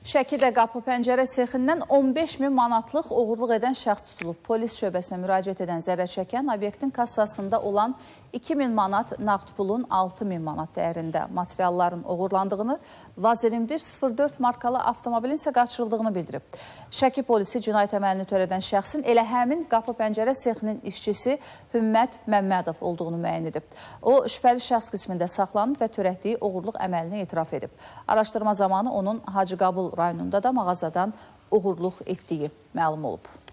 Şəkidə qapı pəncərə sexindən 15.000 manatlıq oğurluq edən şəxs tutulub. Polis şöbəsinə müraciət edən zərər çəkən obyektin kassasında olan 2.000 manat nağd pulun 6.000 manat dəyərində materialların oğurlandığını, Vaz 2104 markalı avtomobilin isə qaçırıldığını bildirib. Şəki polisi cinayət əməlini törədən şəxsin elə həmin qapı pəncərə sexinin işçisi Hümmət Məmmədov olduğunu müəyyən edib. O, şübhəli şəxs qismində saxlanıb və törətdiyi oğurluq əməlini etiraf edib. Araşdırma zamanı onun Hacıqabul rayonunda da mağazadan oğurluq etdiyi məlum olub.